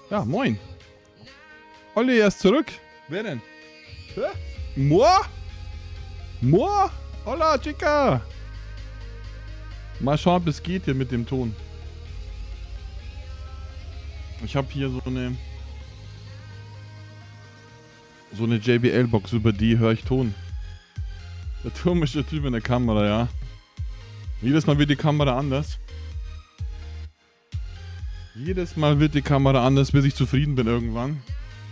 Ja, moin. Olli, er ist zurück. Wer denn? Hä? Moi? Moi? Hola, chica. Mal schauen, ob es geht hier mit dem Ton. Ich habe hier so eine JBL-Box, über die höre ich Ton. Der turmische Typ in der Kamera, ja. Jedes Mal wird die Kamera anders. Jedes Mal wird die Kamera anders, bis ich zufrieden bin irgendwann.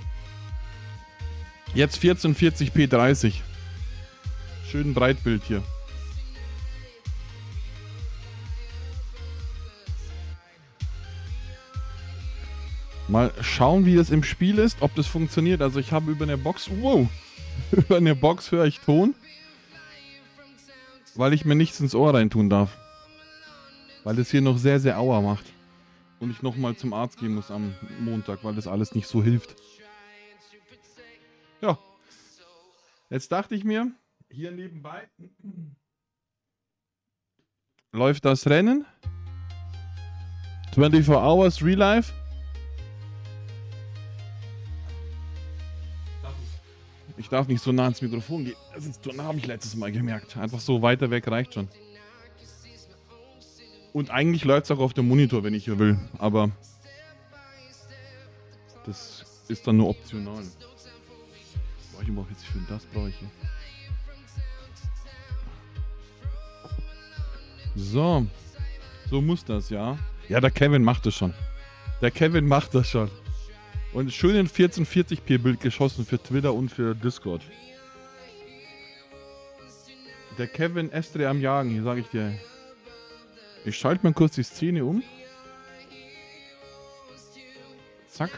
Jetzt 1440p 30. Schön Breitbild hier. Mal schauen, wie das im Spiel ist, ob das funktioniert. Also ich habe über eine Box... Wow! Über eine Box höre ich Ton. Weil ich mir nichts ins Ohr reintun darf. Weil es hier noch sehr, sehr Aua macht. Und ich nochmal zum Arzt gehen muss am Montag, weil das alles nicht so hilft. Ja. Jetzt dachte ich mir, hier nebenbei läuft das Rennen. 24 Hours Real Life. Ich darf nicht so nah ans Mikrofon gehen. Das ist so nah, habe ich letztes Mal gemerkt. Einfach so weiter weg reicht schon. Und eigentlich läuft es auch auf dem Monitor, wenn ich hier will. Aber das ist dann nur optional. Was brauche ich überhaupt jetzt für das? Brauche ich hier. So. So muss das, ja. Ja, der Kevin macht das schon. Der Kevin macht das schon. Und schön in 1440p Bild geschossen für Twitter und für Discord. Der Kevin Estre am Jagen, hier sage ich dir. Ich schalte mal kurz die Szene um. Zack.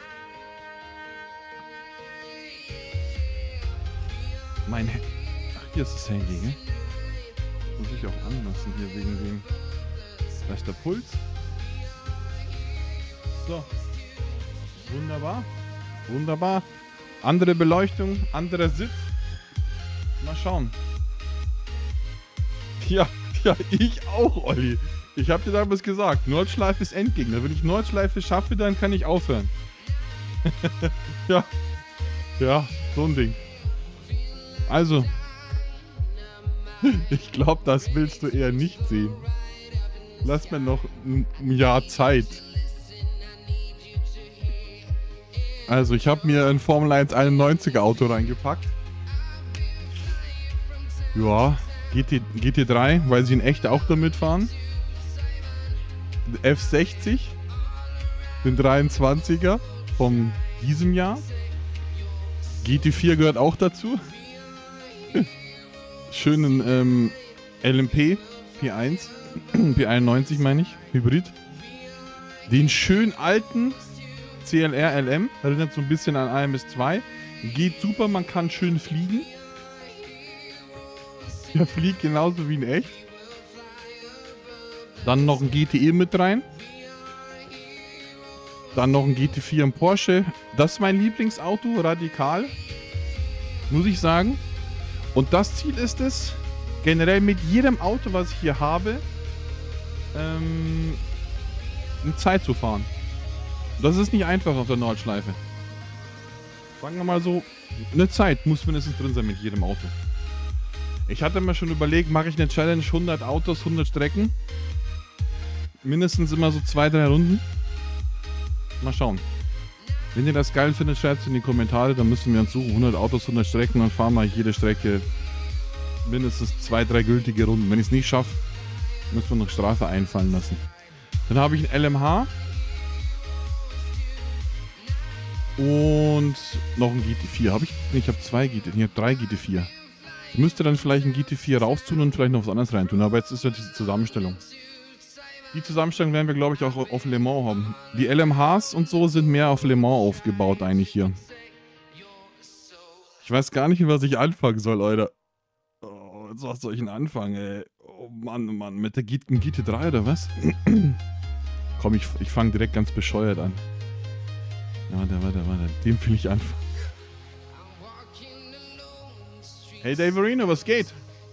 Mein Handy. Ach, hier ist das Handy, ne? Muss ich auch anlassen hier wegen dem. Da ist der Puls. So. Wunderbar. Wunderbar. Andere Beleuchtung, anderer Sitz. Mal schauen. Ja, ich auch, Olli. Ich habe dir damals gesagt, Nordschleife ist Endgegner. Wenn ich Nordschleife schaffe, dann kann ich aufhören. Ja, so ein Ding. Also, ich glaube, das willst du eher nicht sehen. Lass mir noch ein Jahr Zeit. Also, ich habe mir ein Formel 1 91er Auto reingepackt. Ja, GT3, weil sie in echt auch damit fahren. F60, den 23er von diesem Jahr. GT4 gehört auch dazu. Schönen LMP P1, P91 meine ich, Hybrid. Den schön alten CLR LM, erinnert so ein bisschen an AMS2. Geht super, man kann schön fliegen. Der fliegt genauso wie in echt. Dann noch ein GTE mit rein. Dann noch ein GT4 im Porsche. Das ist mein Lieblingsauto, radikal. Muss ich sagen. Und das Ziel ist es, generell mit jedem Auto, was ich hier habe, eine Zeit zu fahren. Das ist nicht einfach auf der Nordschleife. Sagen wir mal so, eine Zeit muss mindestens drin sein mit jedem Auto. Ich hatte mir schon überlegt, mache ich eine Challenge 100 Autos, 100 Strecken. Mindestens immer so 2-3 Runden. Mal schauen. Wenn ihr das geil findet, schreibt es in die Kommentare. Dann müssen wir uns suchen. 100 Autos, 100 Strecken. Dann fahren wir jede Strecke mindestens 2-3 gültige Runden. Wenn ich es nicht schaffe, müssen wir noch Strafe einfallen lassen. Dann habe ich ein LMH. Und noch ein GT4. Habe ich? Ich habe 2 GT4. Ich habe 3 GT4. Ich müsste dann vielleicht ein GT4 raustun und vielleicht noch was anderes reintun. Aber jetzt ist ja diese Zusammenstellung. Die Zusammenstellung werden wir, glaube ich, auch auf Le Mans haben. Die LMHs und so sind mehr auf Le Mans aufgebaut eigentlich hier. Ich weiß gar nicht, was ich anfangen soll, Leute. Oh, was soll ich denn anfangen, ey? Oh Mann, oh Mann. Mit der GT3 oder was? Komm, ich fange direkt ganz bescheuert an. Ja, warte. Dem will ich anfangen. Hey Daverino, was geht?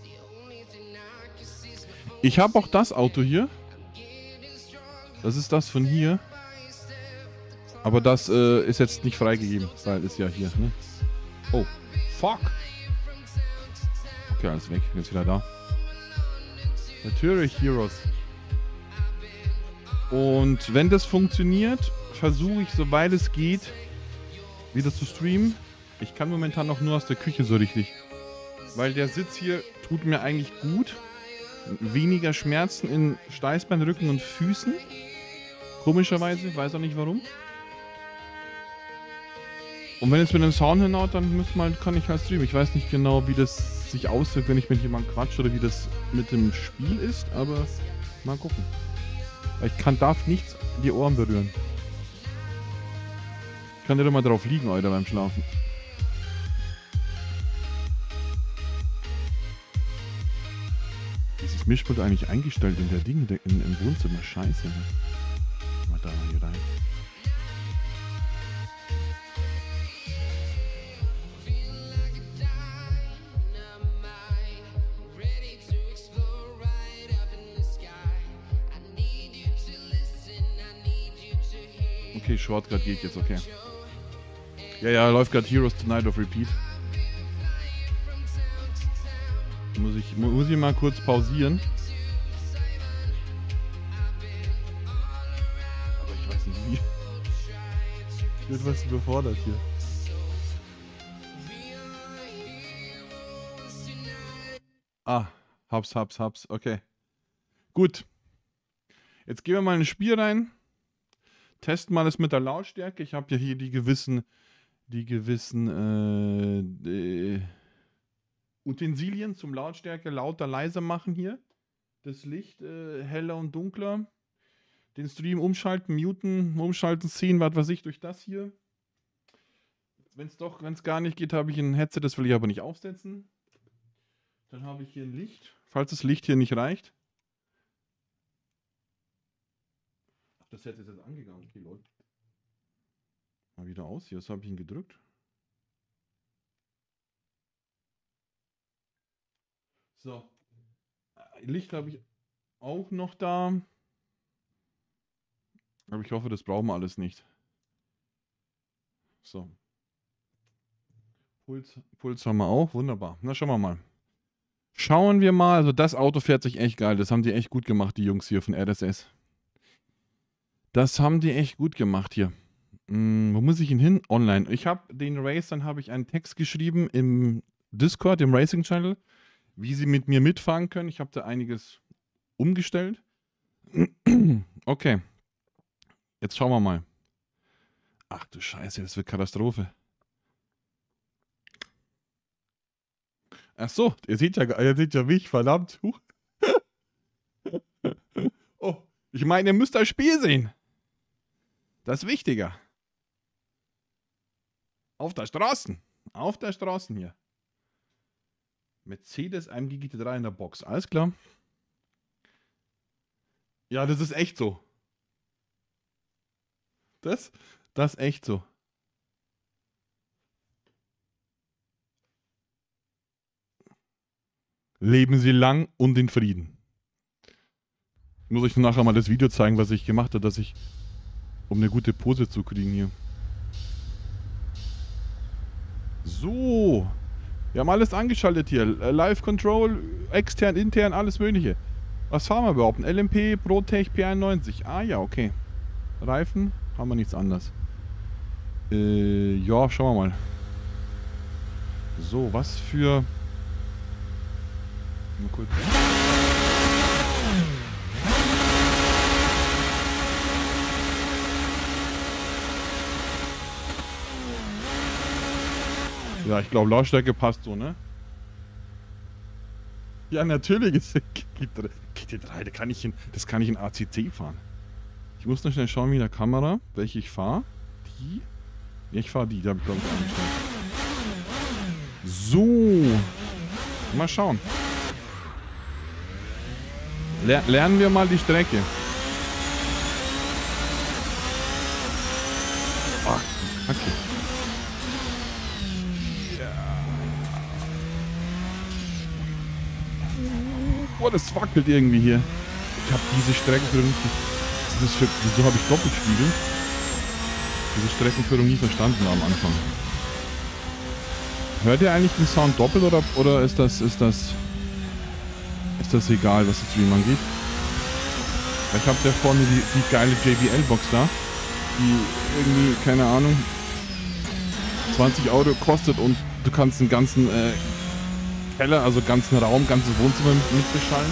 Ich habe auch das Auto hier. Das ist das von hier. Aber das ist jetzt nicht freigegeben, weil ist ja hier, ne? Oh, fuck! Okay, alles weg, jetzt wieder da. Natürlich Heroes. Und wenn das funktioniert, versuche ich, soweit es geht, wieder zu streamen. Ich kann momentan noch nur aus der Küche so richtig. Weil der Sitz hier tut mir eigentlich gut. Weniger Schmerzen in Steißbein, Rücken und Füßen. Komischerweise, weiß auch nicht warum. Und wenn es mit dem Sound hinhaut, dann kann ich halt streamen. Ich weiß nicht genau, wie das sich auswirkt, wenn ich mit jemandem quatsche oder wie das mit dem Spiel ist, aber mal gucken. Weil darf nichts die Ohren berühren. Ich kann ja doch mal drauf liegen, Alter, beim Schlafen. Wie ist das Mischpult eigentlich eingestellt in der Dinge im Wohnzimmer? Scheiße. Ne? Mal da hier rein. Okay, Shortcut geht jetzt, okay. Ja, läuft gerade Heroes Tonight auf Repeat. Muss ich mal kurz pausieren. Aber ich weiß nicht wie. Ich bin etwas überfordert hier. Ah, hab's. Okay. Gut. Jetzt gehen wir mal in ein Spiel rein. Testen mal das mit der Lautstärke. Ich habe ja hier die gewissen Utensilien zum Lautstärke lauter, leiser machen hier. Das Licht heller und dunkler. Den Stream umschalten, muten, umschalten, ziehen, was weiß ich, durch das hier. Wenn es gar nicht geht, habe ich ein Headset, das will ich aber nicht aufsetzen. Dann habe ich hier ein Licht, falls das Licht hier nicht reicht. Das Headset ist jetzt angegangen. Okay, Leute. Mal wieder aus hier. Was habe ich ihn gedrückt? So. Licht habe ich auch noch da. Aber ich hoffe, das brauchen wir alles nicht. So. Puls haben wir auch. Wunderbar. Na, schauen wir mal. Schauen wir mal. Also das Auto fährt sich echt geil. Das haben die echt gut gemacht, die Jungs hier von RSS. Das haben die echt gut gemacht hier. Wo muss ich ihn hin? Online. Ich habe den Race, dann habe ich einen Text geschrieben im Discord, im Racing Channel, wie sie mit mir mitfahren können. Ich habe da einiges umgestellt. Okay. Jetzt schauen wir mal. Ach du Scheiße, das wird Katastrophe. Ach so, ihr seht ja mich, verdammt. Oh, ich meine, ihr müsst das Spiel sehen. Das ist wichtiger. Auf der Straße hier. Mercedes AMG GT3 in der Box, alles klar. Ja, das ist echt so. Das ist echt so. Leben Sie lang und in Frieden. Muss ich nachher mal das Video zeigen, was ich gemacht habe, um eine gute Pose zu kriegen hier. So. Wir haben alles angeschaltet hier. Live Control, extern, intern, alles mögliche. Was fahren wir überhaupt? Ein LMP ProTech P91. Ah ja, okay. Reifen, haben wir nichts anderes. Ja, schauen wir mal. So, was für... Mal kurz... Ja, ich glaube, Lautstärke passt so, ne? Ja, natürlich ist GT3, das kann ich in ACC fahren. Ich muss noch schnell schauen, wie in der Kamera, welche ich fahre. Die? Ja, ich fahre die, da habe ich glaube ich eingestellt. So. Mal schauen. Lernen wir mal die Strecke. Ach, okay. Boah, das wackelt irgendwie hier. Ich habe diese Strecke für... Wieso habe ich Doppelspiegel? diese Streckenführung nie verstanden am Anfang. Hört ihr eigentlich den Sound doppelt oder ist das egal, was das Stream angeht? Ich habe da vorne die geile JBL-Box da, die irgendwie, keine Ahnung, 20 Euro kostet und du kannst den ganzen Keller, also ganzen Raum, ganzes Wohnzimmer mit beschallen.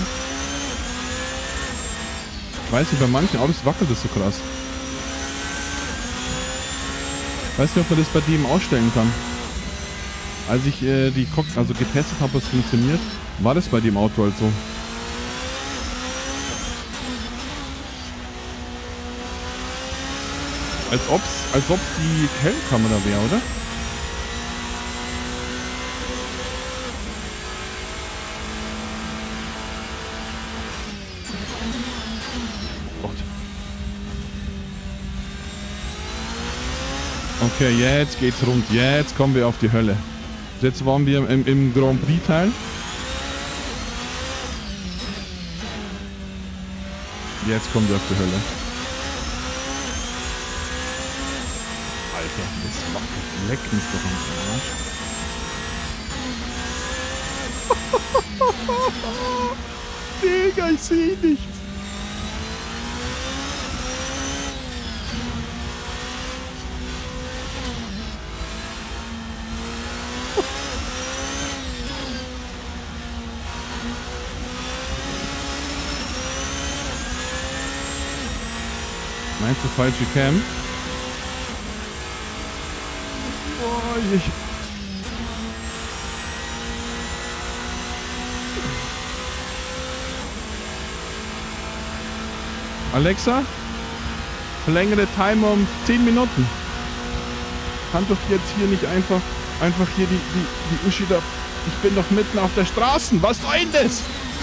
Ich weiß nicht, bei manchen Autos wackelt das so krass. Ich weiß nicht, ob man das bei dem ausstellen kann. Als ich getestet habe, was funktioniert, war das bei dem Auto halt so. Als ob's die Helmkamera wäre, oder? Gott. Okay, jetzt geht's rund. Jetzt kommen wir auf die Hölle. Jetzt waren wir im Grand Prix Teil. Jetzt kommen wir auf die Hölle. Alter, das wackelt. Leck mich doch am Arsch. Digga, ich sehe nichts. Meinst du falsche Cam? Oh, Alexa, verlängere Timer um 10 Minuten. Kann doch jetzt hier nicht einfach hier die Uschi da. Ich bin doch mitten auf der Straße. Was soll denn das?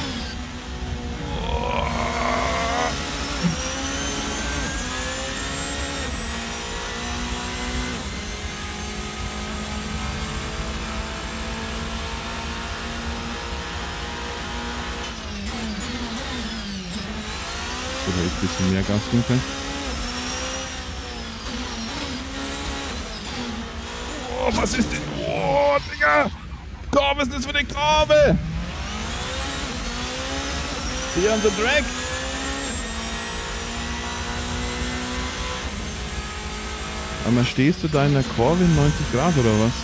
Oder ich ein bisschen mehr Gas geben kann. Oh, was ist denn? Oh, Digga! Komm, was ist das für eine Kurve? See on the track. Aber stehst du da in der Kurve in 90 Grad oder was?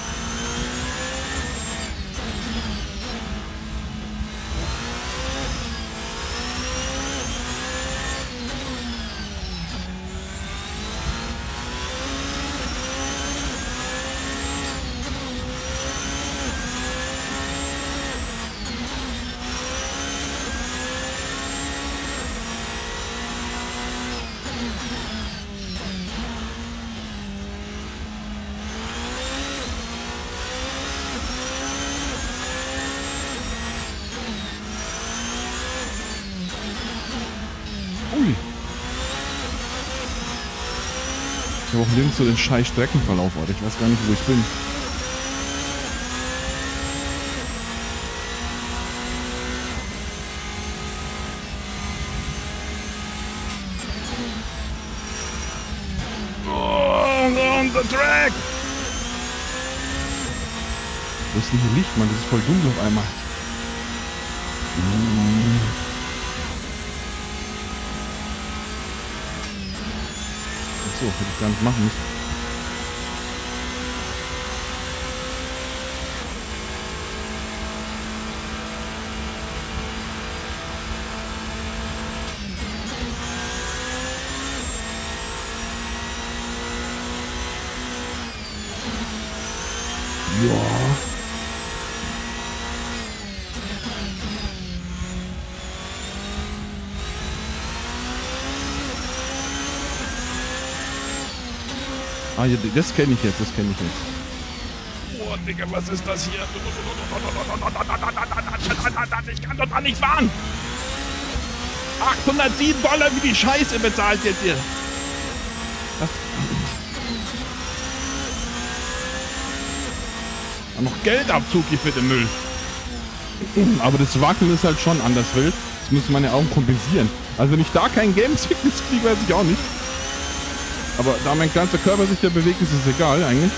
Ich habe auch nirgends so den scheiß Streckenverlauf, Alter. Ich weiß gar nicht, wo ich bin. Oh, on the track! Wo ist denn hier Licht, Mann? Das ist voll dunkel auf einmal. So, hätte ich gar nicht machen müssen. Ja. Ah, ja, das kenne ich jetzt, Oh, Digga, was ist das hier? Ich kann doch da nicht fahren! $807 wie die Scheiße bezahlt jetzt hier! Was? Und noch Geldabzug hier für den Müll. Aber das Wackeln ist halt schon anders wild. Das müssen meine Augen kompensieren. Also wenn ich da kein Game Sickness kriege, weiß ich auch nicht. Aber da mein ganzer Körper sich ja bewegt, ist es egal eigentlich.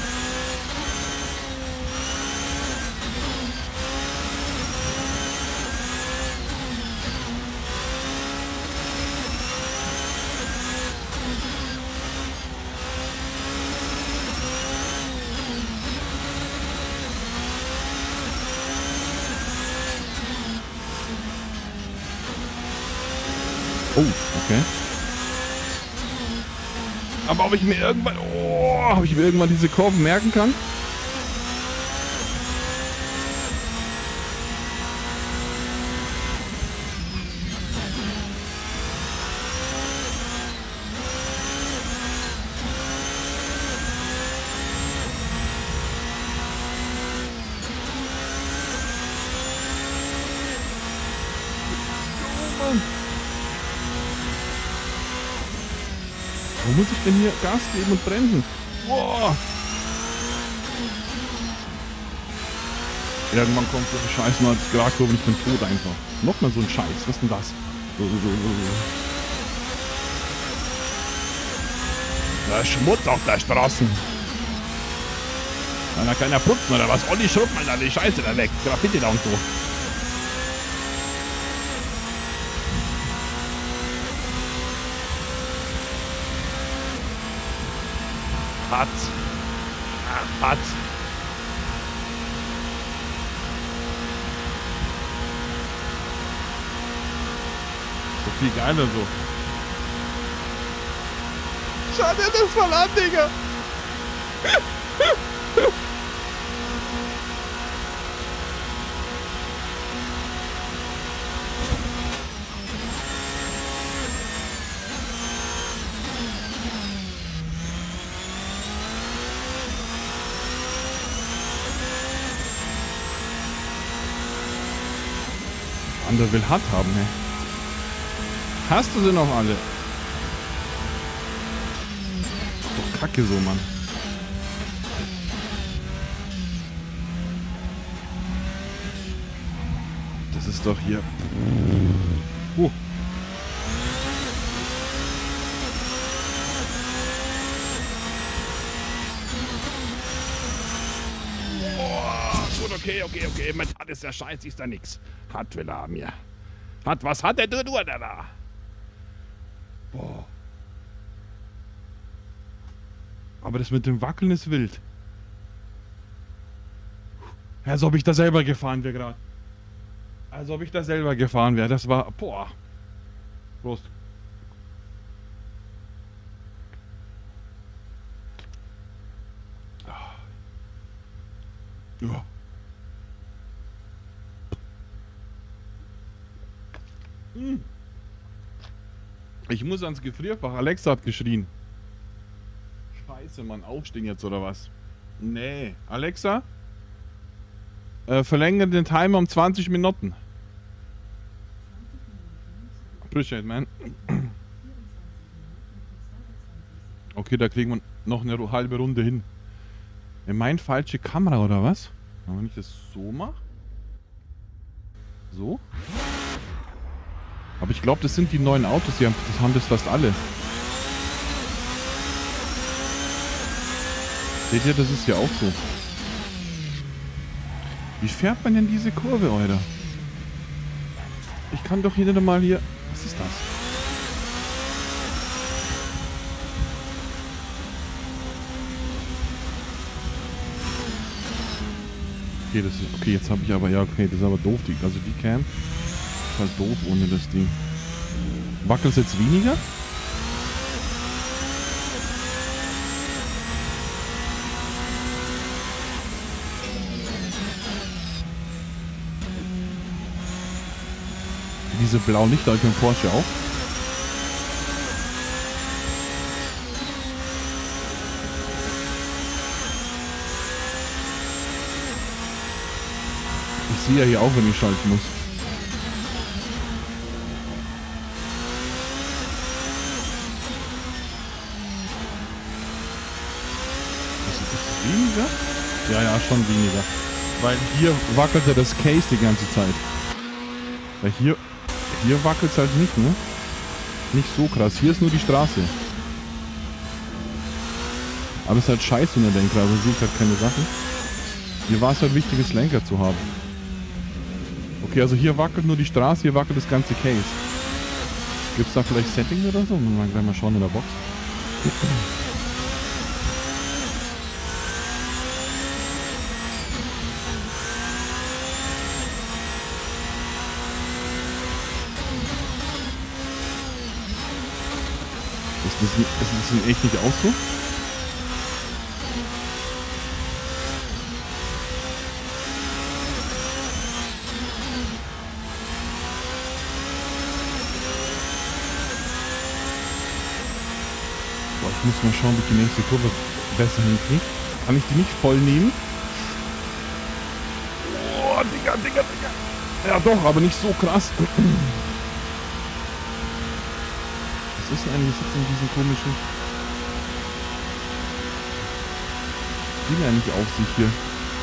Oh, okay. Aber ob ich mir irgendwann diese Kurven merken kann? Wo muss ich denn hier Gas geben und bremsen? Boah. Irgendwann kommt so eine scheiß 90 Grad Kurve und ich bin tot einfach. Nochmal so ein Scheiß. Was ist denn das? Da ist Schmutz auf der Straße. Kann da keiner putzen oder was? Olli, schrub mal da die Scheiße da weg. Graffiti da und so. Hat. So viel geiler so. Schau dir das mal an, Digga. Andere will hart haben, ey. Hast du sie noch alle? Ist doch kacke so, Mann. Das ist doch hier... Boah, gut, okay. Mit Hat ist ja scheiße, ist da nix. Hat will er haben, ja. Was hat der da? Boah. Aber das mit dem Wackeln ist wild. Als ob ich da selber gefahren wäre gerade. Das war... Boah. Prost. Ja. Ich muss ans Gefrierfach. Alexa hat geschrien. Scheiße, Mann. Aufstehen jetzt oder was? Nee. Alexa? Verlängere den Timer um 20 Minuten. Appreciate, man. Okay, da kriegen wir noch eine halbe Runde hin. Meine falsche Kamera oder was? Wenn ich das so mache? So? Aber ich glaube, das sind die neuen Autos, das haben das fast alle. Seht ihr, das ist ja auch so. Wie fährt man denn diese Kurve, Alter? Ich kann doch hier nicht mal hier... Was ist das? Okay, okay, jetzt habe ich aber... Ja, okay, das ist aber doof. Also die Cam ist halt doof ohne das Ding. Wackelt es jetzt weniger? Diese blauen Lichter beim Porsche auch. Ich sehe ja hier auch, wenn ich schalten muss. Ist das weniger? Ja, schon weniger. Weil hier wackelt ja das Case die ganze Zeit. Weil hier wackelt es halt nicht, ne? Nicht so krass. Hier ist nur die Straße. Aber es ist halt scheiße ohne Lenker, also sehe ich halt keine Sachen. Mir war es halt wichtig, das Lenker zu haben. Okay, also hier wackelt nur die Straße, hier wackelt das ganze Case. Gibt es da vielleicht Settings oder so? Gleich mal schauen in der Box. Ist das in echt nicht auch so? Boah, ich muss mal schauen, ob ich die nächste Kurve besser hinkriege. Kann ich die nicht voll nehmen? Oh, Digga. Ja doch, aber nicht so krass. Was ist denn eigentlich jetzt in diesen komischen Ding eigentlich auf sich hier?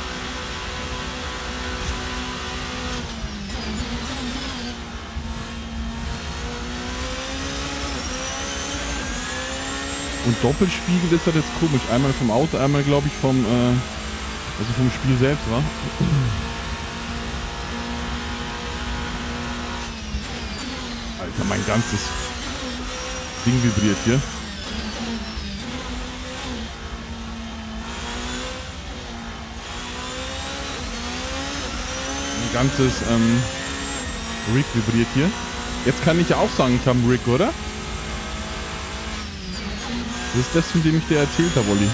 Und Doppelspiegel ist halt jetzt komisch. Einmal vom Auto, einmal glaube ich vom Spiel selbst, wa? Alter, mein ganzes Ding vibriert hier. Mein ganzes Rig vibriert hier. Jetzt kann ich ja auch sagen, ich habe einen Rig, oder? Das ist das, von dem ich dir erzählt habe, Olli.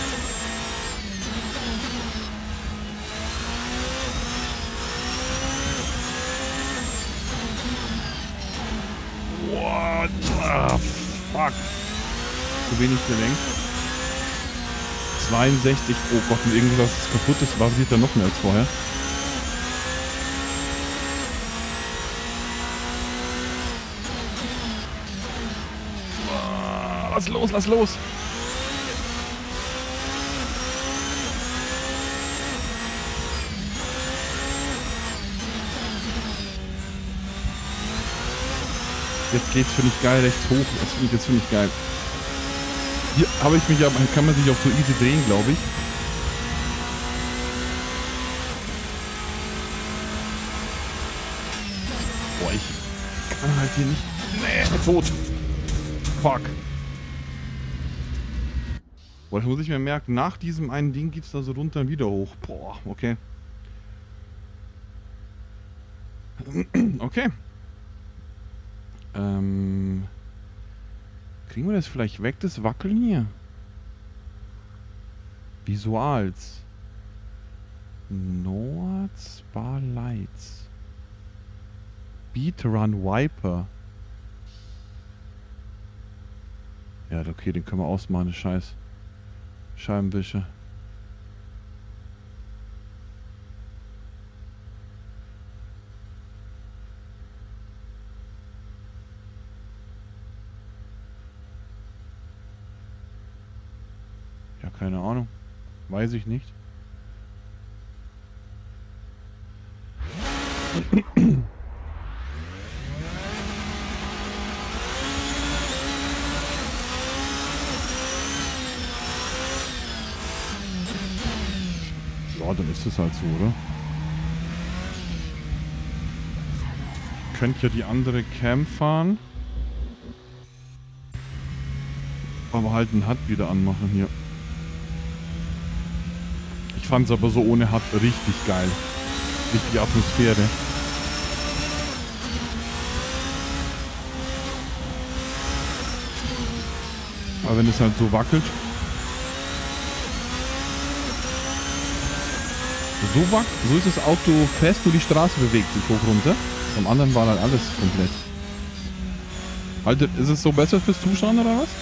What? Ah, fuck. Zu wenig gelenkt. 62. Oh Gott, wenn irgendwas kaputt ist, vibriert er noch mehr als vorher. Lass los! Jetzt geht's, finde ich, geil rechts hoch. Jetzt finde ich geil. Hier habe ich mich ja, kann man sich auch so easy drehen, glaube ich. Boah, ich kann halt hier nicht. Nee, tot. Fuck. Boah, das muss ich mir merken. Nach diesem einen Ding geht's da so runter und wieder hoch. Boah, okay. Okay. Kriegen wir das vielleicht weg, das Wackeln hier? Visuals. Nord Spa Lights. Beat Run Wiper. Ja, okay, den können wir ausmachen, Scheiß. Scheibenwischer. Ja, keine Ahnung. Weiß ich nicht. Ja, dann ist es halt so, oder? Ich könnte ja die andere Cam fahren. Aber halt einen HUD wieder anmachen hier. Ich fand es aber so ohne HUD richtig geil. Richtig Atmosphäre. Aber wenn es halt so wackelt. So ist das Auto fest und die Straße bewegt sich hoch runter. Beim anderen war halt alles komplett. Alter, ist es so besser fürs Zuschauen oder was?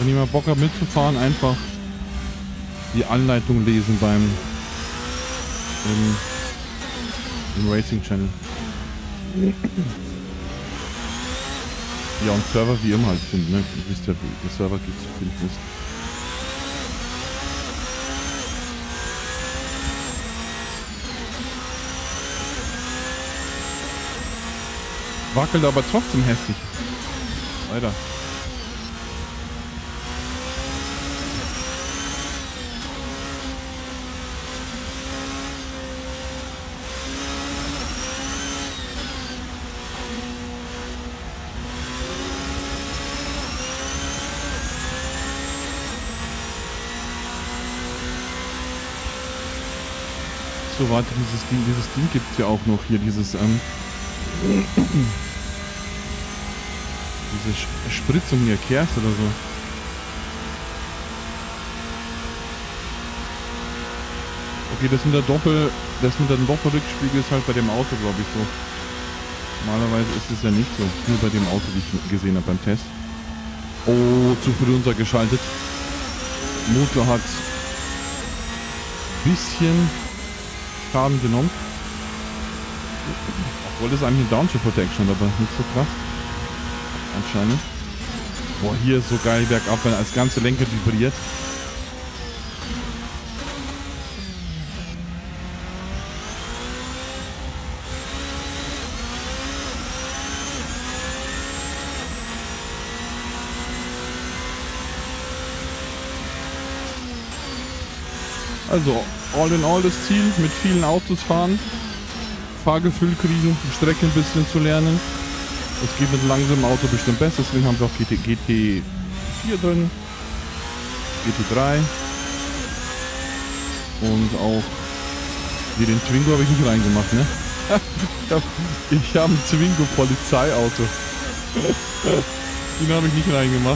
Wenn jemand Bock hat mitzufahren, einfach die Anleitung lesen im Racing Channel. Ja, und Server wie immer halt finden, ne? Du wisst ja, der Server geht zu finden ist. Wackelt aber trotzdem heftig. Weiter. So, warte, dieses Ding gibt's ja auch noch hier, diese Spritzung hier, Kers oder so. Okay, das mit dem Doppelrückspiegel ist halt bei dem Auto, glaube ich, so. Normalerweise ist es ja nicht so. Nur bei dem Auto, wie ich gesehen habe beim Test. Oh, zu früh runtergeschaltet. Motor hat bisschen Schaden genommen. Obwohl das eigentlich eine Downshift Protection, aber nicht so krass. Anscheinend. Boah, hier ist so geil bergab, wenn das ganze Lenker vibriert. Also, all in all das Ziel, mit vielen Autos fahren, Fahrgefühl kriegen, die Strecke ein bisschen zu lernen. Es geht mit langsamem Auto bestimmt besser, deswegen haben wir auch GT4 drin, GT3 und auch hier den Twingo habe ich nicht reingemacht, ne? Ich habe ein Twingo Polizeiauto. Den habe ich nicht reingemacht.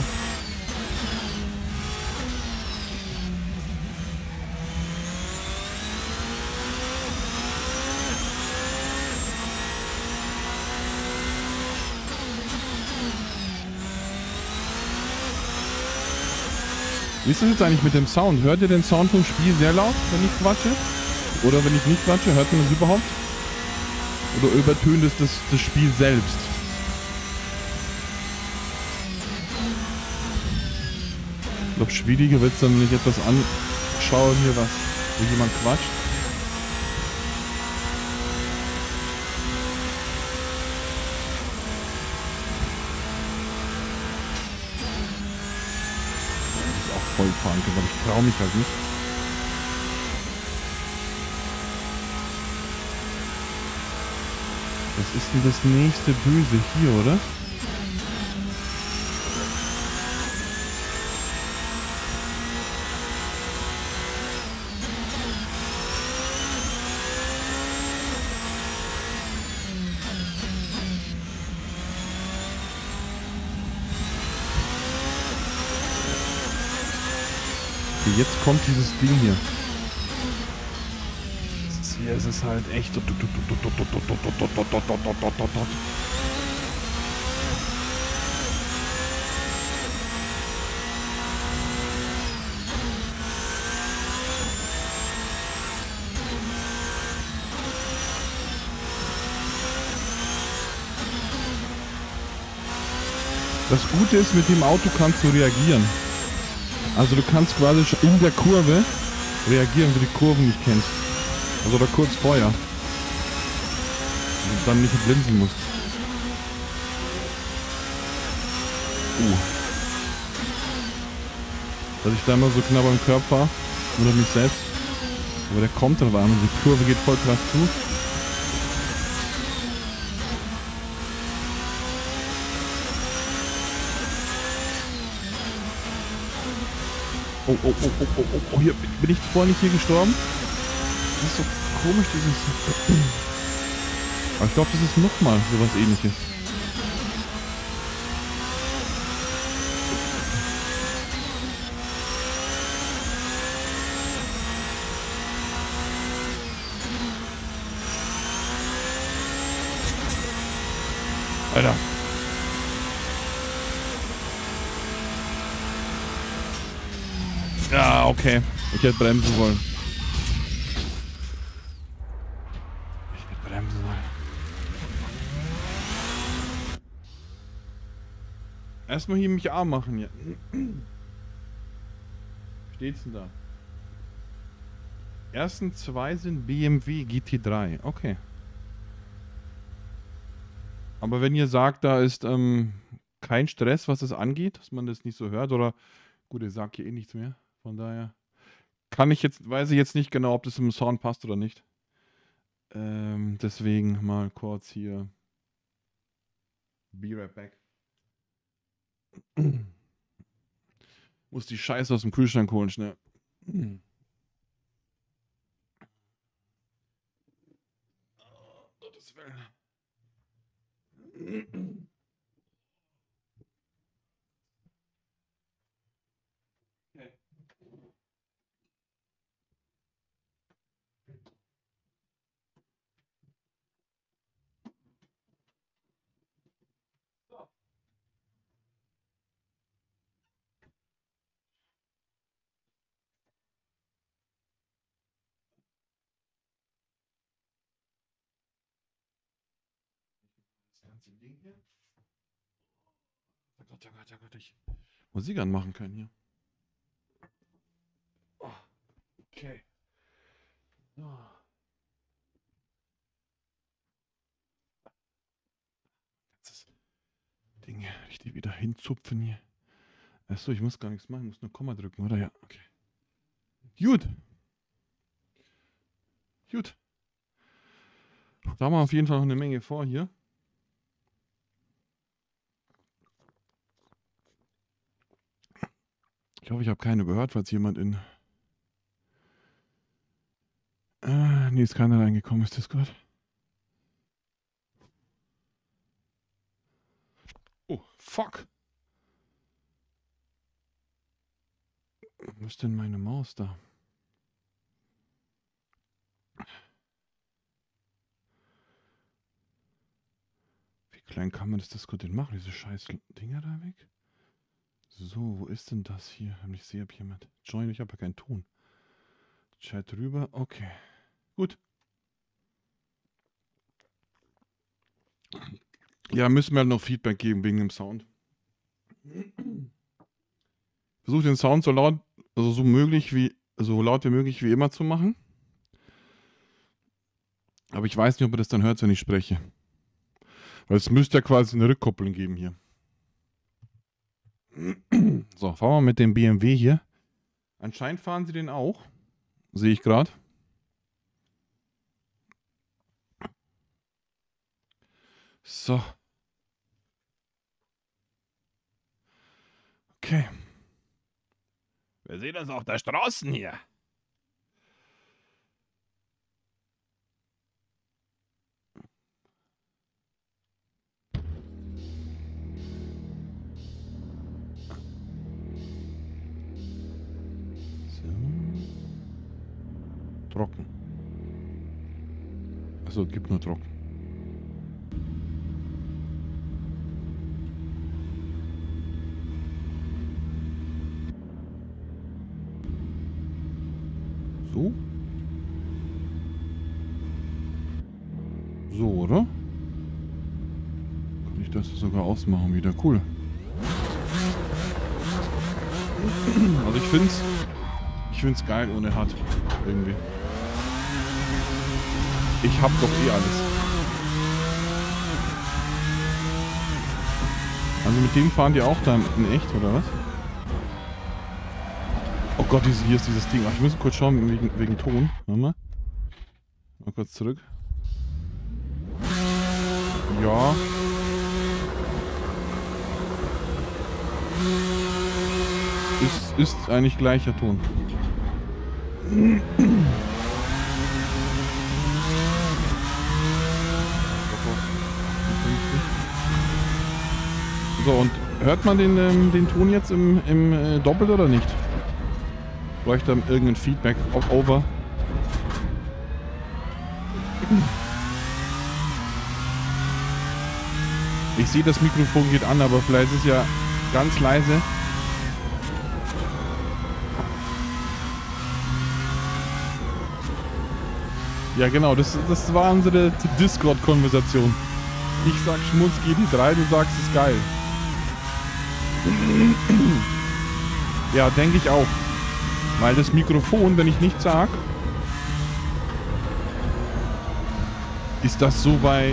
Wie ist das jetzt eigentlich mit dem Sound? Hört ihr den Sound vom Spiel sehr laut, wenn ich quatsche? Oder wenn ich nicht quatsche, hört man das überhaupt? Oder übertönt es das Spiel selbst? Ich glaube, schwieriger wird es dann, wenn ich etwas anschaue hier, wo jemand quatscht. Voll fahren können, aber ich traue mich halt nicht. Was ist denn das nächste Böse hier, oder? Jetzt kommt dieses Ding hier. Hier ist es halt echt. Das Gute ist, mit dem Auto kannst du reagieren. Also du kannst quasi schon in der Kurve reagieren, wenn du die Kurven nicht kennst. Also da kurz vorher. Und dann nicht blinzeln musst. Dass ich da immer so knapp am Körper fahre, wundert mich selbst. Aber der kommt dann warm und die Kurve geht voll krass zu. Oh, hier bin ich vorher nicht hier gestorben? Das ist so komisch, dieses... Aber ich glaube, das ist nochmal sowas Ähnliches. Alter. Ja, okay. Ich hätte bremsen sollen. Ich hätte bremsen sollen. Erstmal hier mich arm machen hier. Steht's denn da? Ersten zwei sind BMW GT3. Okay. Aber wenn ihr sagt, da ist kein Stress, was es angeht, dass man das nicht so hört, oder gut, ihr sagt hier eh nichts mehr. Von daher weiß ich jetzt nicht genau, ob das im Sound passt oder nicht. Deswegen mal kurz hier. Be right back. Muss die Scheiße aus dem Kühlschrank holen, schnell. Gottes Willen. Okay. Das ganze Ding hier. Oh Gott, oh Gott, oh Gott, ich Musik anmachen können hier. Oh, okay. So. Das Ding hier, ich die wieder hinzupfen hier. Achso, ich muss gar nichts machen, ich muss nur Komma drücken, oder? Ja, okay. Gut. Gut. Da haben wir auf jeden Fall noch eine Menge vor hier. Ich hoffe, ich habe keine gehört, falls jemand in... nee, ist keiner reingekommen, ist das gut? Oh, fuck. Wo ist denn meine Maus da? Wie klein kann man das gut denn machen, diese scheiß Dinger da weg? So, wo ist denn das hier? Ich sehe, ob jemand... Join, ich habe ja keinen Ton. Chat rüber, okay. Gut. Ja, müssen wir halt noch Feedback geben wegen dem Sound. Versucht den Sound so laut, also so laut wie möglich wie immer zu machen. Aber ich weiß nicht, ob ihr das dann hört, wenn ich spreche. Weil es müsste ja quasi eine Rückkopplung geben hier. So, fahren wir mit dem BMW hier. Anscheinend fahren sie den auch. Sehe ich gerade. So. Okay. Wir sehen das auf der Straße hier. Trocken. Achso, es gibt nur trocken. So? So, oder? Kann ich das sogar ausmachen wieder? Cool. Also ich find's geil ohne HUD. Irgendwie. Ich hab doch eh alles. Also mit dem fahren die auch dann in echt, oder was? Oh Gott, hier ist dieses Ding. Ach, ich muss kurz schauen wegen Ton. Warte mal. Mal kurz zurück. Ja. Ist eigentlich gleicher Ton. So, und hört man den Ton jetzt im Doppel oder nicht? Bräuchte dann irgendein Feedback over. Ich sehe, das Mikrofon geht an, aber vielleicht ist es ja ganz leise. Ja, genau, das war unsere Discord-Konversation. Ich sag Schmutz GT3, du sagst, ist geil. Ja, denke ich auch. Weil das Mikrofon, wenn ich nichts sag, ist das so bei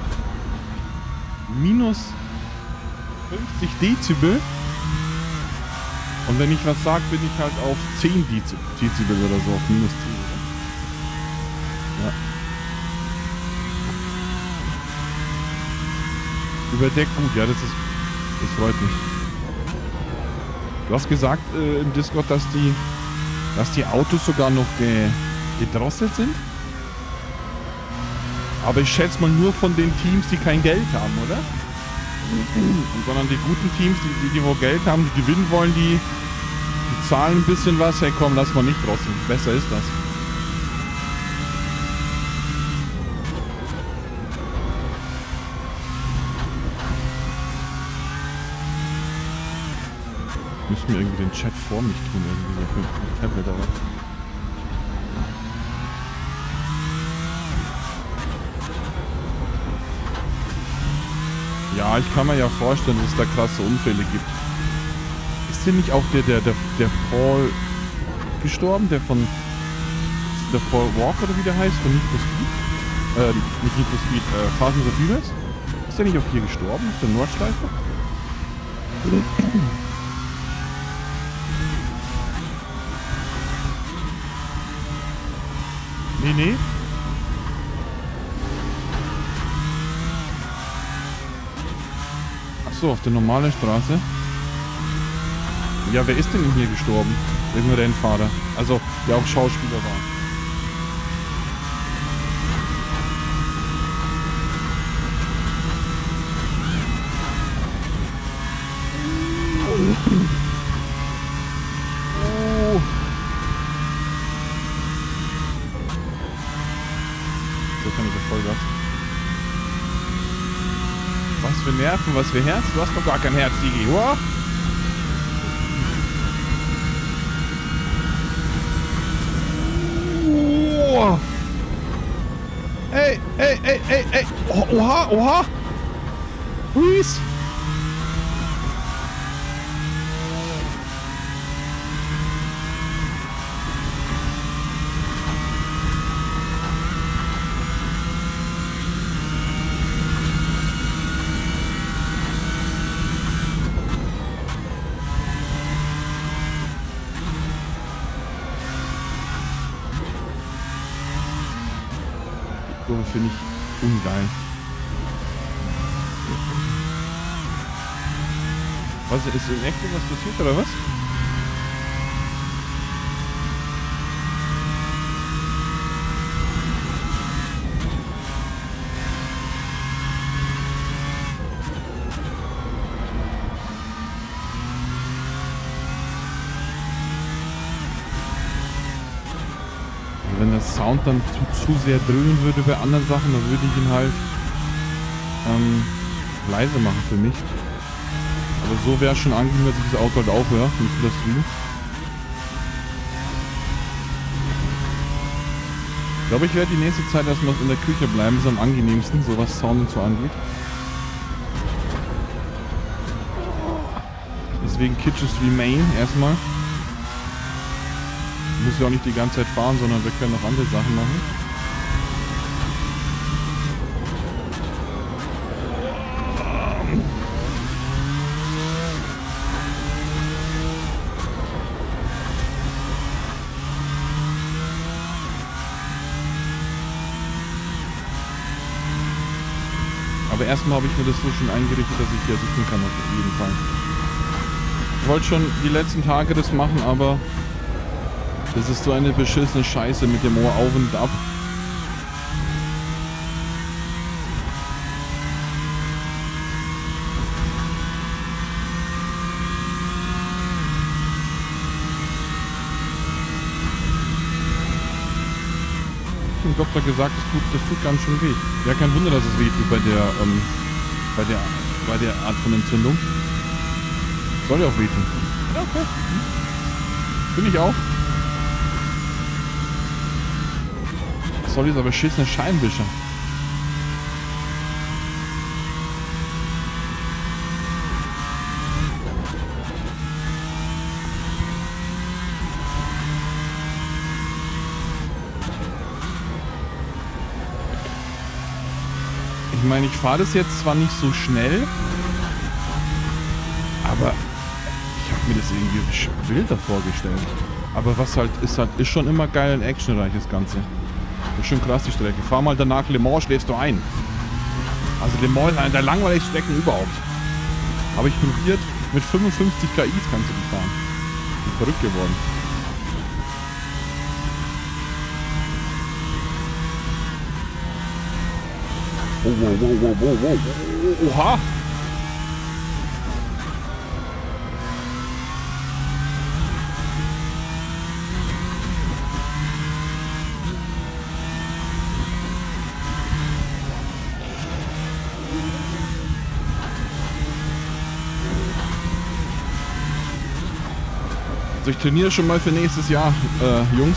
minus 50 Dezibel. Und wenn ich was sag, bin ich halt auf 10 Dezibel oder so, auf minus 10. Ja. Überdeckt gut, ja, das freut mich. Du hast gesagt im Discord, dass die Autos sogar noch gedrosselt sind. Aber ich schätze mal nur von den Teams, die kein Geld haben, oder? Und sondern die guten Teams, die wo Geld haben, die gewinnen wollen, die zahlen ein bisschen was. Hey komm, lass mal nicht drosseln. Besser ist das. Müssen wir irgendwie den Chat vor mich tun, irgendwie so mit dem Tablet, aber. Ja, ich kann mir ja vorstellen, dass es da krasse Unfälle gibt. Ist denn nicht auch der Paul gestorben? Der Paul Walker oder wie der heißt, von Need for Speed? Nicht Need for Speed, Fast and the Furious? Ist der nicht auch hier gestorben, auf der Nordschleife? Nee. Achso, auf der normalen Straße. Ja, wer ist denn hier gestorben? Irgendein Rennfahrer. Also, der auch Schauspieler war. Oh. So kann ich ja Vollgas. Was für Nerven, was für Herz? Du hast doch gar kein Herz, Digi, oder? Oh. Ey. Oh, oha. Luis. Finde ich ungeil. Was ist in echt was passiert oder was? Wenn der Sound dann zu sehr dröhnen würde bei anderen Sachen, dann würde ich ihn halt leise machen für mich. Aber so wäre es schon angenehm, dass ich das Auto halt auch höre mit Full Stream. Ich glaube, ich werde die nächste Zeit erstmal in der Küche bleiben, ist am angenehmsten, so was Sound und so angeht. Deswegen Kitchen Remain erstmal. Muss ja auch nicht die ganze Zeit fahren, sondern wir können auch andere Sachen machen. Aber erstmal habe ich mir das so schon eingerichtet, dass ich hier sitzen kann, auf jeden Fall. Ich wollte schon die letzten Tage das machen, aber das ist so eine beschissene Scheiße mit dem Ohr auf und ab. Dem Doktor gesagt, das tut ganz schön weh. Ja, kein Wunder, dass es weh tut bei der Art von Entzündung. Soll ja auch wehtun. Ja, okay. Finde ich auch. Was soll dieser beschissene Scheinwischer? Ich meine, ich fahre das jetzt zwar nicht so schnell, aber ich habe mir das irgendwie wilder vorgestellt. Aber was halt ist schon immer geil und actionreich, das Ganze. Das ist schon krass, die Strecke. Fahr mal danach Le Mans, schläfst du ein. Also Le Mans ist eine der langweiligsten Strecken überhaupt. Habe ich probiert, mit 55 KIs kannst du die fahren. Bin verrückt geworden. Oh, wow, wow, wow, wow, wow. Oha! Also ich trainiere schon mal für nächstes Jahr, Jungs.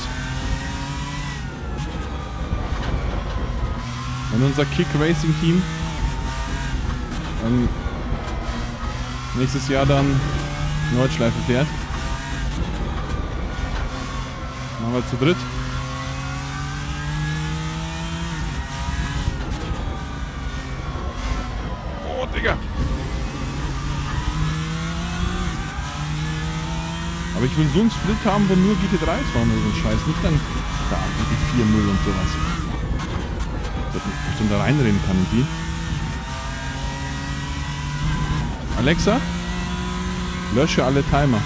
Wenn unser Kick Racing Team nächstes Jahr dann Nordschleife fährt, machen wir zu dritt. Oh, Digga! Aber ich will so einen Split haben, wo nur GT3s fahren oder so ein Scheiß. Nicht dann da GT4 Müll und sowas. Dass ich dann da reinreden kann in die. Alexa, lösche alle Timer.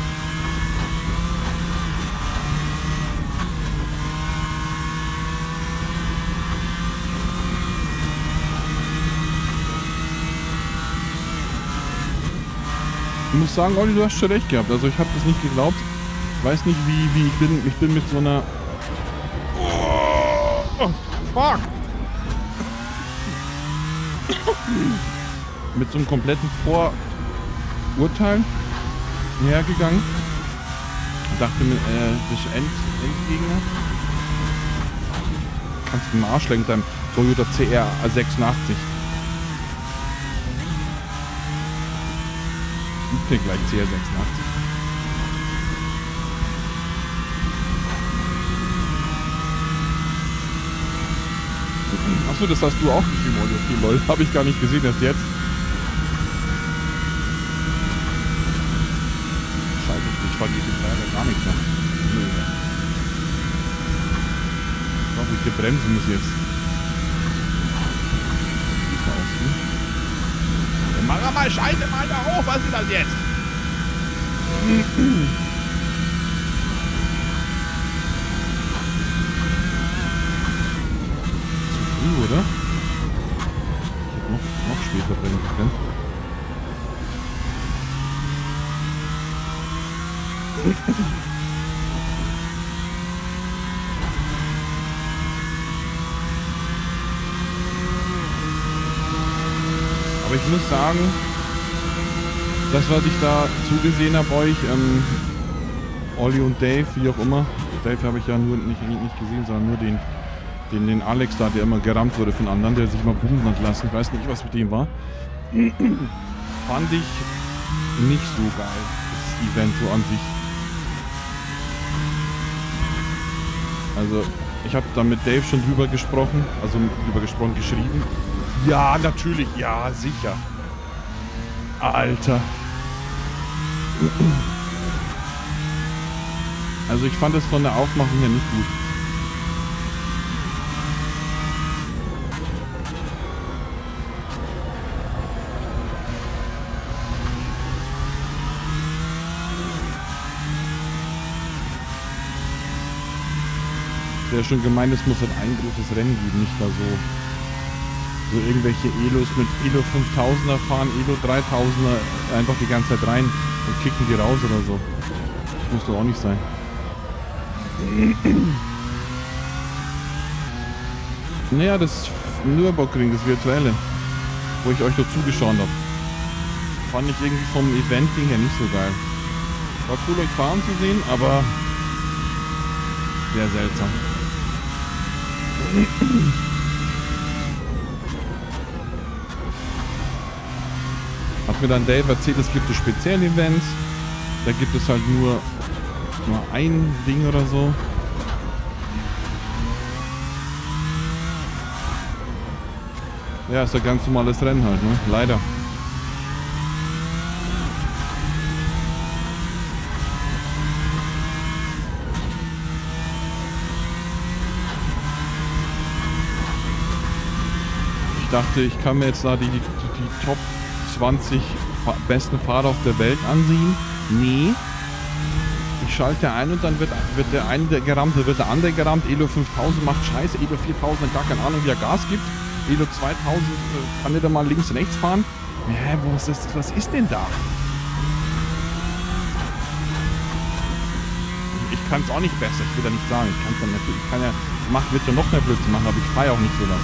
Ich muss sagen, Olli, du hast schon recht gehabt. Also ich habe das nicht geglaubt. Ich weiß nicht, wie ich bin mit so einer... Oh, fuck! Mit so einem kompletten Vorurteil hergegangen. Dachte mir, das ist Endgegner. Kannst du den Arsch lenken, deinem Toyota CR 86. Übt gleich CR 86. Achso, das hast du auch geschrieben, Olli. Okay, lol. Habe ich gar nicht gesehen, erst jetzt. Scheiße, ich fahre GT3 gar nichts mehr. So, wo ich hier bremsen muss jetzt. Wie ist da aussehen? Mach mal, schalte mal da hoch, was ist das jetzt? Zu früh, oder? Ich hätte noch später bremsen können. Aber ich muss sagen, das, was ich da zugesehen habe euch, Olli und Dave, wie auch immer. Dave habe ich ja nur nicht gesehen, sondern nur den Alex da, der immer gerammt wurde von anderen, der sich mal bumsen hat lassen. Ich weiß nicht, was mit dem war. Fand ich nicht so geil, das Event so an sich. Also, ich habe da mit Dave schon drüber gesprochen, geschrieben. Ja, natürlich, ja, sicher. Alter. Also ich fand es von der Aufmachung her nicht gut. Wäre schon gemeint, es muss halt ein großes Rennen geben, nicht da so irgendwelche Elos mit Elo 5000er fahren, Elo 3000er einfach die ganze Zeit rein und kicken die raus oder so. Das muss doch auch nicht sein. Naja, das Nürburgring, das virtuelle, wo ich euch doch zugeschaut habe, fand ich irgendwie vom Event-Ding her nicht so geil. War cool, euch fahren zu sehen, aber sehr seltsam. Hat mir dann Dave erzählt, es gibt so Spezial-Events. Da gibt es halt nur ein Ding oder so. Ja, ist ein ganz normales Rennen halt, ne? Leider. Ich dachte, ich kann mir jetzt da die Top 20 besten Fahrer auf der Welt ansehen. Nee. Ich schalte ein und dann wird der eine gerammt, dann wird der andere gerammt. Elo 5000 macht Scheiße, Elo 4000 hat gar keine Ahnung, wie er Gas gibt. Elo 2000 kann der da mal links, rechts fahren. Ja, was ist denn da? Ich kann es auch nicht besser, ich will da nicht sagen. Ich kann es dann natürlich, wird ja noch mehr Blödsinn machen, aber ich fahre auch nicht sowas.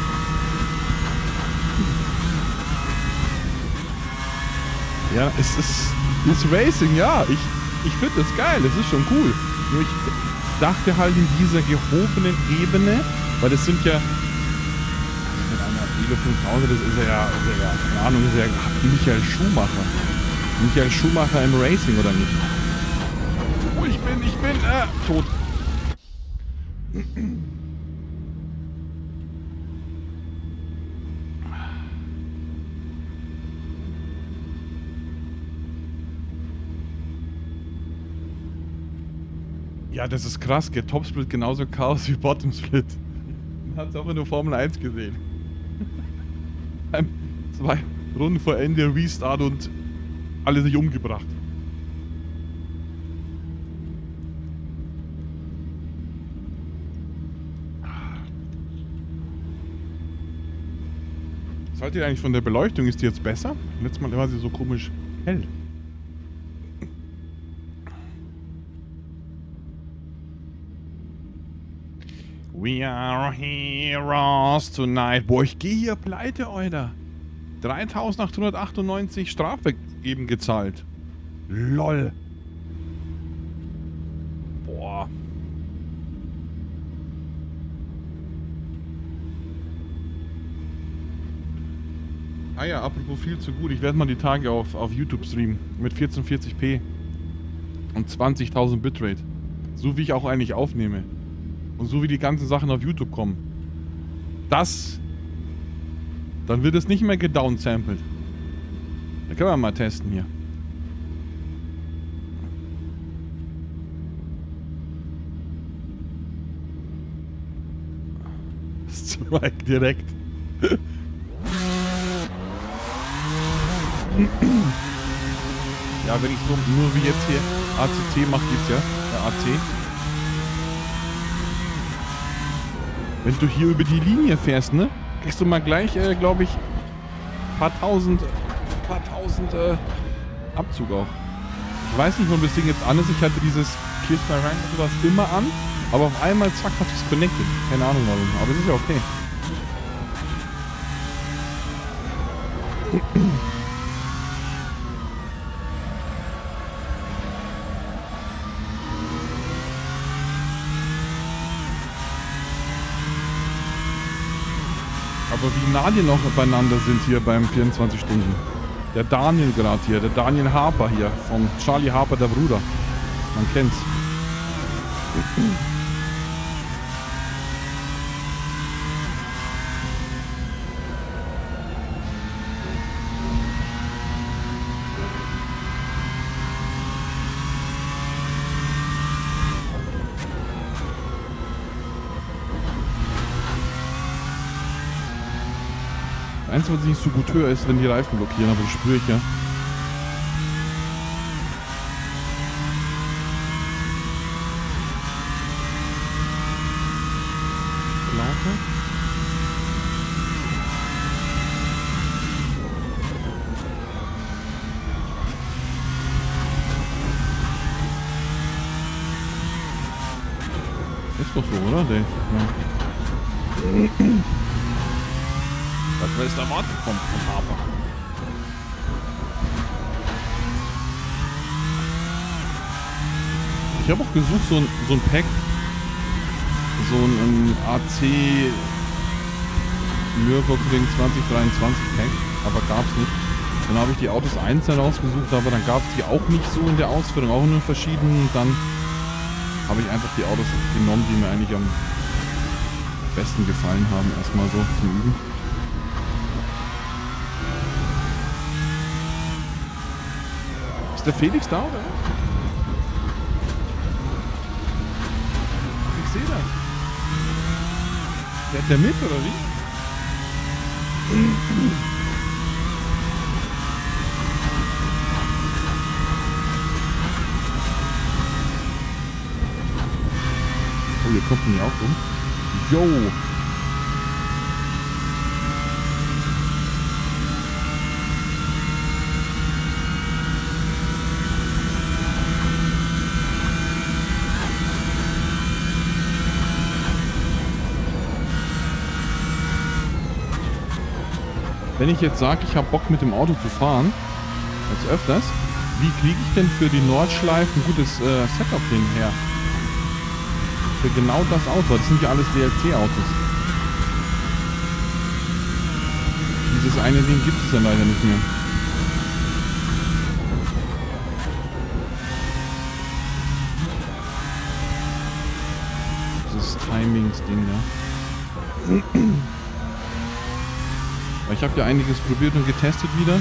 Ja, es ist Racing, ja. Ich finde das geil, das ist schon cool. Nur ich dachte halt in dieser gehobenen Ebene, weil das sind ja mit einer Elo 5000, das ist ja, keine Ahnung, das ist ja Michael Schumacher. Michael Schumacher im Racing, oder nicht? Oh, ich bin tot. Ja, das ist krass, gell? Topsplit genauso Chaos wie Bottomsplit. Man hat es auch in der Formel 1 gesehen. 2 Runden vor Ende, Restart und alle sich umgebracht. Was haltet ihr eigentlich von der Beleuchtung? Ist die jetzt besser? Letztes Mal war sie so komisch hell. We are heroes tonight. Boah, ich gehe hier pleite, Alter. 3.898 Strafe eben gezahlt. LOL. Boah. Ah ja, apropos viel zu gut. Ich werde mal die Tage auf YouTube streamen. Mit 1440p. Und 20.000 Bitrate. So wie ich auch eigentlich aufnehme. Und so wie die ganzen Sachen auf YouTube kommen. Dann wird es nicht mehr gedownsampled. Da können wir mal testen hier. Strike direkt. Ja, wenn ich so nur wie jetzt hier ACT mache, geht's ja. Der AC. Wenn du hier über die Linie fährst, ne? Kriegst du mal gleich, glaube ich, paar tausend Abzug auch. Ich weiß nicht, warum das Ding jetzt an ist. Ich hatte dieses Kiss My Rank und sowas immer an, aber auf einmal, zack, hat es connected. Keine Ahnung warum, aber es ist ja okay. Aber wie nah die noch beieinander sind hier beim 24 Stunden. Der Daniel gerade hier, der Daniel Harper hier, von Charlie Harper, der Bruder. Man kennt's. Das Einzige, was ich nicht so gut höre, ist, wenn die Reifen blockieren, aber das spüre ich ja. Lauter. Ist doch so, oder, Dave? Ja. Was willst du erwarten vom Harper? Ich habe auch gesucht, so ein Pack so ein AC Nürburgring 2023 Pack, aber gab's nicht. Dann habe ich die Autos einzeln rausgesucht, aber dann gab es die auch nicht so in der Ausführung, auch nur verschieden. Und dann habe ich einfach die Autos genommen, die mir eigentlich am besten gefallen haben, erstmal so zum Üben. Ist der Felix da, oder? Ach, ich sehe das. Fährt der mit, oder wie? Oh, hier kommt mir auch rum. Yo! Wenn ich jetzt sage, ich habe Bock mit dem Auto zu fahren, als öfters, wie kriege ich denn für die Nordschleife ein gutes Setup hinher? Für genau das Auto, das sind ja alles DLC-Autos. Dieses eine Ding gibt es ja leider nicht mehr. Dieses Timings-Ding da. Ich habe ja einiges probiert und getestet wieder.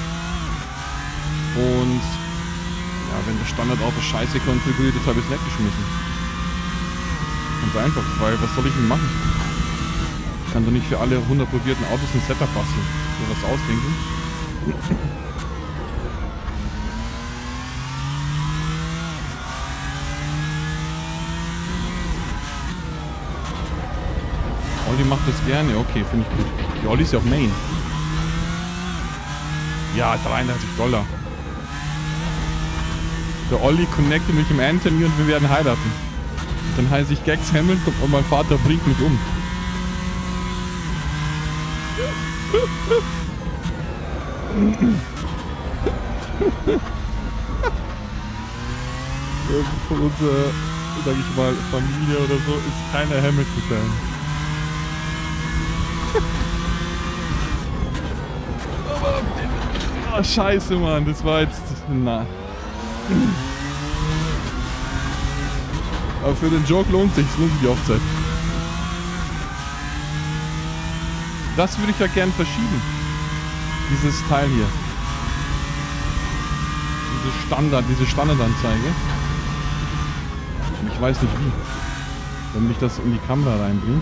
Und ja, wenn das Standardauto scheiße konfiguriert ist, habe ich es weggeschmissen. Ganz einfach, weil was soll ich denn machen? Ich kann doch nicht für alle 100 probierten Autos ein Setup basteln. Oder was ausdenken. Olli macht das gerne, okay, finde ich gut. Die Olli ist ja auch Main. Ja, $33. Der Olli connectet mich im Anthony und wir werden heiraten. Dann heiße ich Gags Hamilton und mein Vater bringt mich um. Von unserer, sag ich mal, Familie oder so ist keiner Hamilton-Fan. Oh, scheiße, Mann, das war jetzt... Na. Aber für den Joke lohnt sich die Hochzeit. Das würde ich ja gern verschieben. Dieses Teil hier. Diese Standardanzeige. Ich weiß nicht wie. Wenn ich das in die Kamera reinbringe.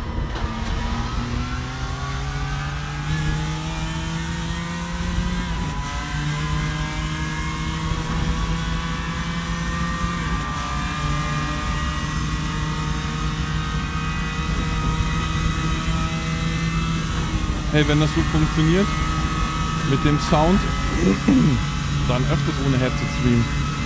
Hey, wenn das so funktioniert, mit dem Sound, dann öfters ohne Headset streamen.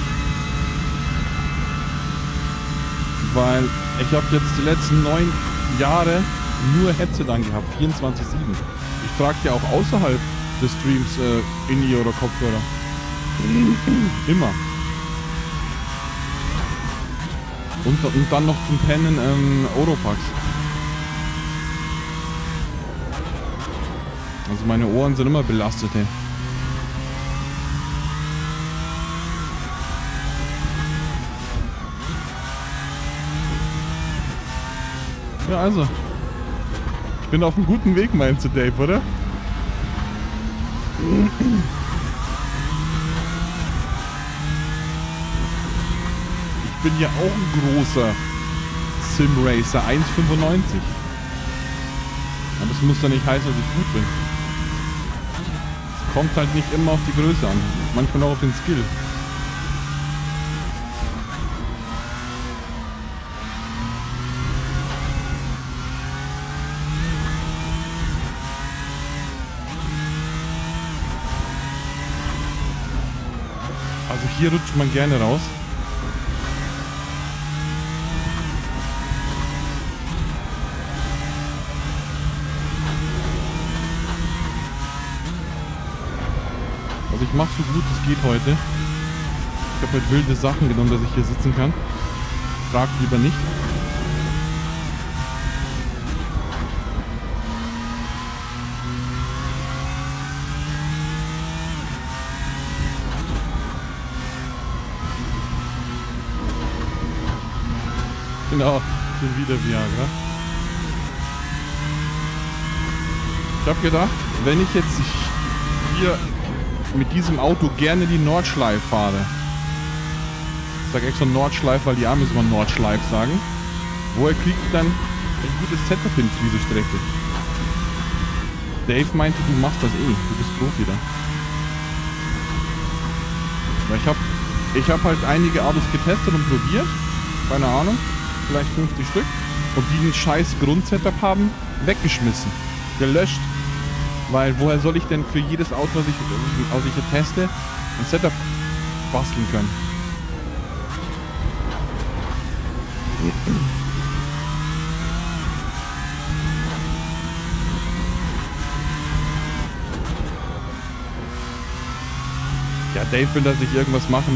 Weil ich habe jetzt die letzten 9 Jahre nur Headset angehabt, 24/7. Ich trage ja auch außerhalb des Streams In-Ear oder Kopfhörer. Immer. Und dann noch zum Pennen Oropax. Also meine Ohren sind immer belastet, ey. Ja, also. Ich bin auf einem guten Weg, meinst du, Dave, oder? Ich bin ja auch ein großer Sim-Racer, 1,95. Aber das muss doch nicht heißen, dass ich gut bin. Es kommt halt nicht immer auf die Größe an. Manchmal auch auf den Skill. Also hier rutscht man gerne raus. Also ich mache so gut es geht heute. Ich habe halt wilde Sachen genommen, dass ich hier sitzen kann. Fragt lieber nicht. Genau, schon wieder Viagra. Ich habe gedacht, wenn ich jetzt hier mit diesem Auto gerne die Nordschleife fahre. Ich sage extra Nordschleife, weil die Amis immer Nordschleife sagen. Woher kriege ich dann ein gutes Setup hin für diese Strecke? Dave meinte, du machst das eh. Du bist Profi da. Weil ich hab halt einige Autos getestet und probiert. Keine Ahnung. Vielleicht 50 Stück. Und die einen scheiß Grundsetup haben, weggeschmissen. Gelöscht. Weil woher soll ich denn für jedes Auto, was ich hier teste, ein Setup basteln können? Ja, Dave will, dass ich irgendwas mache